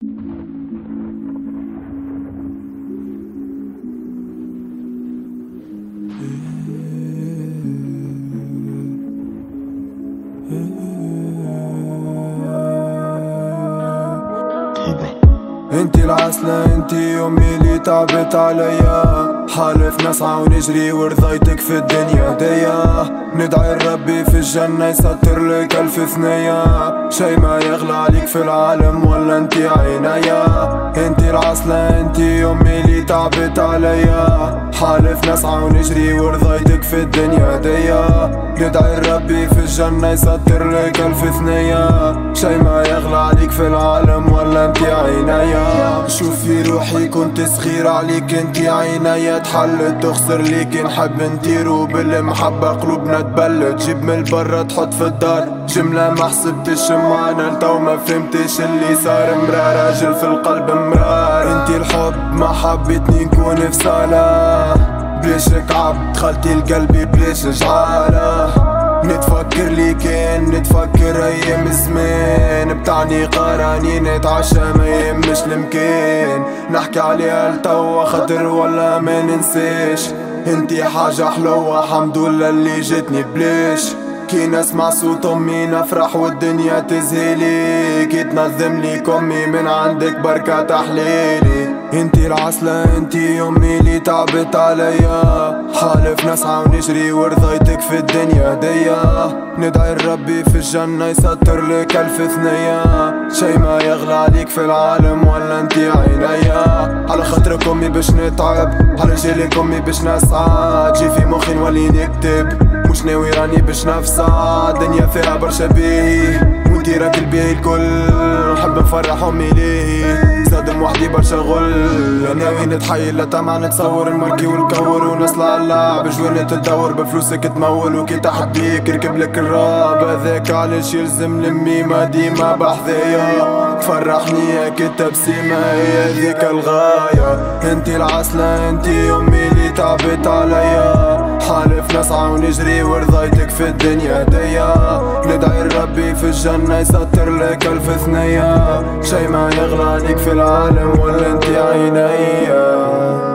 انتي العسلة انتي امي اللي تعبت عليا، حالف نسعى ونجري ورضيتك في الدنيا ديا، ندعي ربي في الجنة يستر لك الف ثنية، شي ما يغلى عليك في العالم ولا انتي عينيا. انتي العسلة انتي امي اللي تعبت عليا، حالف نسعى ونجري ورضيتك في الدنيا ديا، ندعي ربي في الجنة يستر لك الف ثنية، شي ما يغلى عليك في العالم ولا انتي عينيا. شوفي روحي كنت صغير عليك انتي عينيا، تحلت تخسر ليك نحب نطير وبالمحبة قلوبنا تبلد، جيب من البرا تحط في الدار جملة ما حسبتش معانا لتو ما فهمتش اللي صار، مرا راجل في القلب مرار. انتي الحب ما حبيتني نكون في صالة، بليشك عبد دخلتي لقلبي بليش جعالة، نتفكر لي كان نتفكر ايام زمان، بتعني قراني نتعشى ما يهمش المكان، نحكي عليها لتوا خاطر ولا ما ننساش، انتي حاجة حلوة حمد لله اللي جتني بليش، كي نسمع صوت امي نفرح والدنيا تزهيلي، كي تنظم لي كمي من عندك بركة تحليلي. انتي العسلة انتي امي اللي تعبت عليا، حالف نسعى ونجري ورضيتك في الدنيا ديا، ندعي ربي في الجنة يستر لك الف ثنية، شي ما يغلى عليك في العالم ولا انتي عينيا. على خاطرك امي باش نتعب، على رجالك امي باش نسعى، تجي في مخي نولي نكتب مش ناوي راني باش نفسع، الدنيا فيها برشا باهي وانتي راك الباهي الكل، نحب نفرح امي ليه صادم وحدي برشا غل، ناوي نتحيل لطمع نتصور المركي والكور ونصلع اللعب جواني تدور بفلوسك تمول، وكي تحت بيك ركب لك الراب، هذاك علاش يلزم لميمة ديما بحذايا، تفرحني كي تبسيمة هي هذيك الغاية. انتي العسلة انتي امي اللي تعبت عليا، حالف نسعى ونجري ورضيتك في الدنيا ديا، ندعي ربي في الجنة يستر لك الف ثنية، شي ما يغلى عليك في العالم ولا انتي عينيا.